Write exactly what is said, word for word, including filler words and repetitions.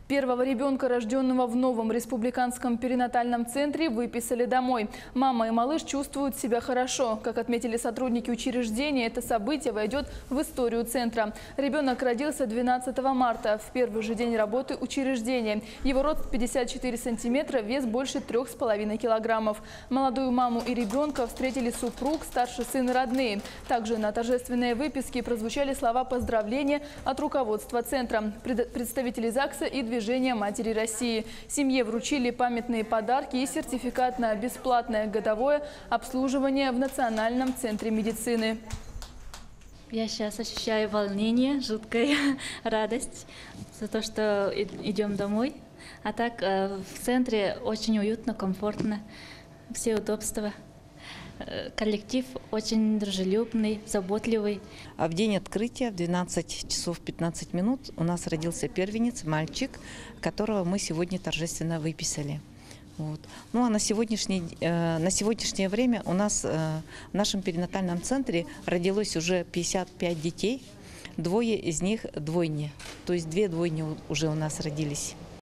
Первого ребенка, рожденного в новом республиканском перинатальном центре, выписали домой. Мама и малыш чувствуют себя хорошо. Как отметили сотрудники учреждения, это событие войдет в историю центра. Ребенок родился двенадцатого марта, в первый же день работы учреждения. Его рост пятьдесят четыре сантиметра, вес больше трех с половиной килограммов. Молодую маму и ребенка встретили супруг, старший сын и родные. Также на торжественной выписке прозвучали слова поздравления от руководства центра, представителей ЗАГСа и движения. Движения Матери России. Семье вручили памятные подарки и сертификат на бесплатное годовое обслуживание в Национальном центре медицины. Я сейчас ощущаю волнение, жуткая радость за то, что идем домой. А так в центре очень уютно, комфортно, все удобства. Коллектив очень дружелюбный, заботливый. А в день открытия в двенадцать часов пятнадцать минут у нас родился первенец, мальчик, которого мы сегодня торжественно выписали. Вот. Ну а на сегодняшний, э, на сегодняшнее время у нас э, в нашем перинатальном центре родилось уже пятьдесят пять детей, двое из них двойни, то есть две двойни уже у нас родились.